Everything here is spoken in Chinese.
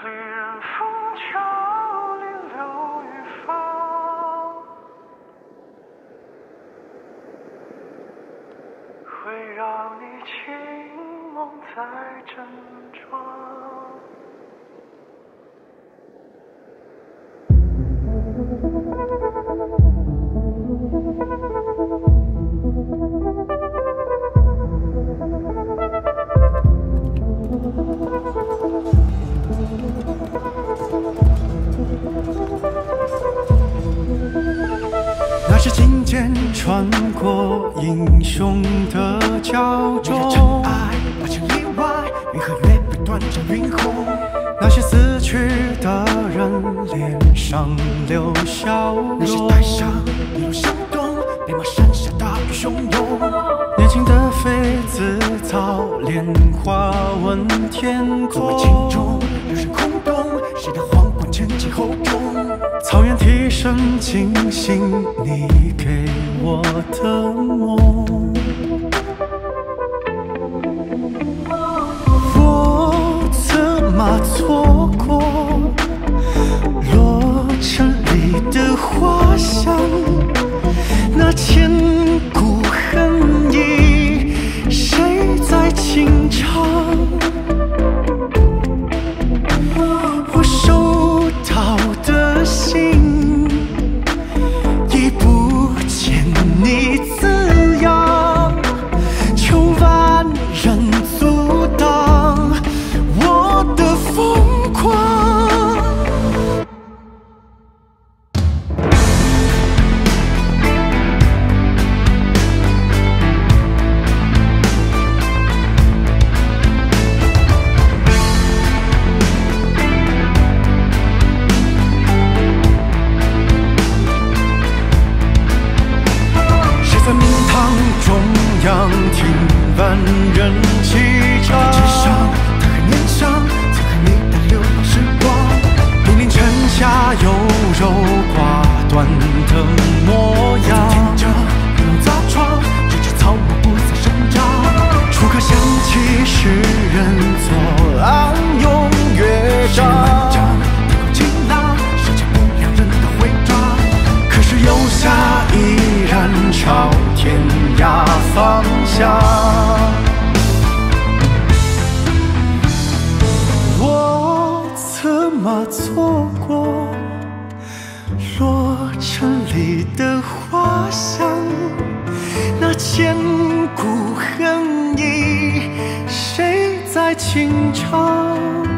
离人枫桥里留与芳，会让你清梦在枕庄。 那是金剑穿过英雄的脚为了真中， 爱8千里外，云和月被断成云红。 那些死去的人脸上留笑那些容。 带上一路向东，北马山下大雨汹涌。 年轻的妃子早莲花问天作为空， 镜中留人空洞，谁的皇冠沉进厚重？ 草原啼声惊醒你给我的梦。我策马错过洛城里的花香，那千古恨意谁在轻唱？我收到的信已不见你字样，求万人阻挡我的疯狂。谁在明堂中央听万人齐唱？ 至上，他还年少，曾和你的流浪时光。 命令臣下优柔寡断的模样。 听着雨龙杂闯，直至草木不再生长。 初刻想起诗人左岸用乐谁人满章， 江，天空晴朗，世界不良人的徽章。 可是游侠依然朝天涯方向。我策马错过洛城里的花香，那千古恨意谁在轻唱？